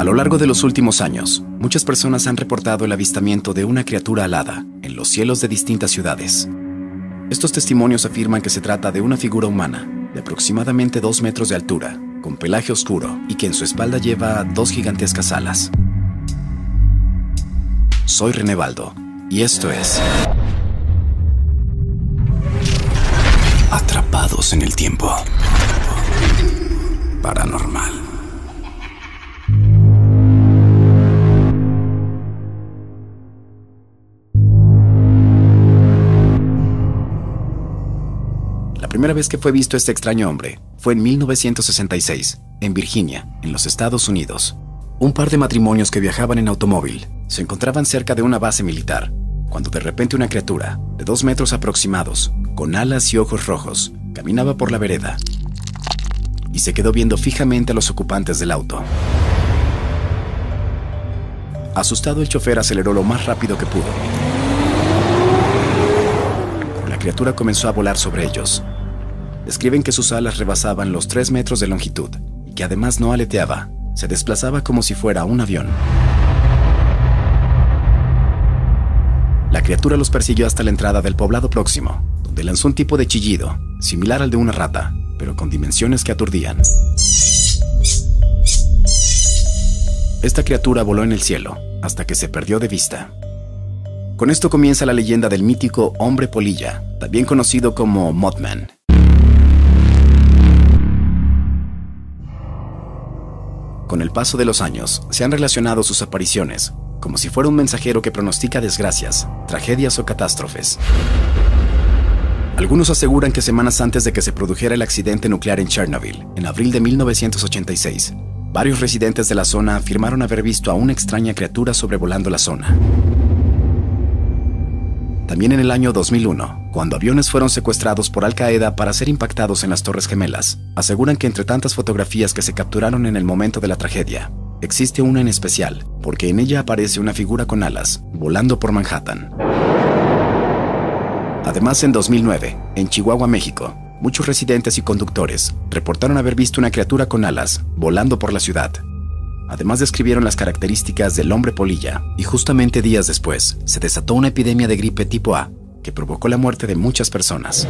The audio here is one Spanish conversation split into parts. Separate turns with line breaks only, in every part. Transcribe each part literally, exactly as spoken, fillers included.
A lo largo de los últimos años, muchas personas han reportado el avistamiento de una criatura alada en los cielos de distintas ciudades. Estos testimonios afirman que se trata de una figura humana de aproximadamente dos metros de altura, con pelaje oscuro y que en su espalda lleva dos gigantescas alas. Soy René Baldo y esto es Atrapados en el Tiempo Paranormal. La primera vez que fue visto este extraño hombre fue en mil novecientos sesenta y seis, en Virginia, en los Estados Unidos. Un par de matrimonios que viajaban en automóvil se encontraban cerca de una base militar, cuando de repente una criatura de dos metros aproximados, con alas y ojos rojos, caminaba por la vereda y se quedó viendo fijamente a los ocupantes del auto. Asustado, el chofer aceleró lo más rápido que pudo. Pero la criatura comenzó a volar sobre ellos. Describen que sus alas rebasaban los tres metros de longitud y que además no aleteaba, se desplazaba como si fuera un avión. La criatura los persiguió hasta la entrada del poblado próximo, donde lanzó un tipo de chillido, similar al de una rata, pero con dimensiones que aturdían. Esta criatura voló en el cielo, hasta que se perdió de vista. Con esto comienza la leyenda del mítico hombre polilla, también conocido como Mothman. Con el paso de los años, se han relacionado sus apariciones como si fuera un mensajero que pronostica desgracias, tragedias o catástrofes. Algunos aseguran que semanas antes de que se produjera el accidente nuclear en Chernobyl, en abril de mil novecientos ochenta y seis, varios residentes de la zona afirmaron haber visto a una extraña criatura sobrevolando la zona. También en el año dos mil uno, cuando aviones fueron secuestrados por Al Qaeda para ser impactados en las Torres Gemelas, aseguran que entre tantas fotografías que se capturaron en el momento de la tragedia, existe una en especial, porque en ella aparece una figura con alas, volando por Manhattan. Además, en dos mil nueve, en Chihuahua, México, muchos residentes y conductores reportaron haber visto una criatura con alas, volando por la ciudad. Además, describieron las características del hombre polilla, y justamente días después, se desató una epidemia de gripe tipo A, que provocó la muerte de muchas personas.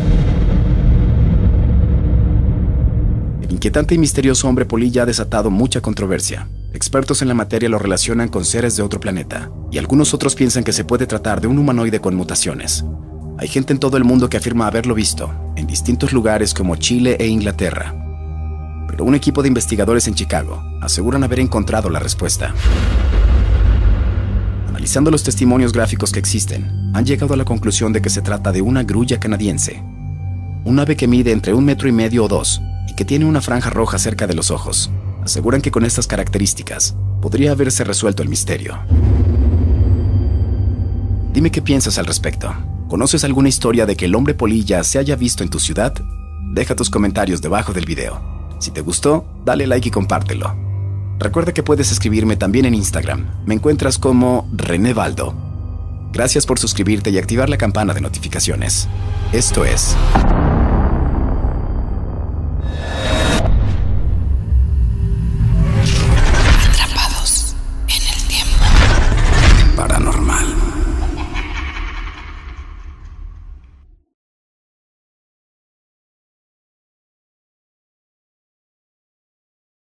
El inquietante y misterioso hombre polilla ha desatado mucha controversia. Expertos en la materia lo relacionan con seres de otro planeta, y algunos otros piensan que se puede tratar de un humanoide con mutaciones. Hay gente en todo el mundo que afirma haberlo visto, en distintos lugares como Chile e Inglaterra. Pero un equipo de investigadores en Chicago aseguran haber encontrado la respuesta. Analizando los testimonios gráficos que existen, han llegado a la conclusión de que se trata de una grulla canadiense. Un ave que mide entre un metro y medio o dos, y que tiene una franja roja cerca de los ojos. Aseguran que con estas características podría haberse resuelto el misterio. Dime qué piensas al respecto. ¿Conoces alguna historia de que el hombre polilla se haya visto en tu ciudad? Deja tus comentarios debajo del video. Si te gustó, dale like y compártelo. Recuerda que puedes escribirme también en Instagram. Me encuentras como René Baldo. Gracias por suscribirte y activar la campana de notificaciones. Esto es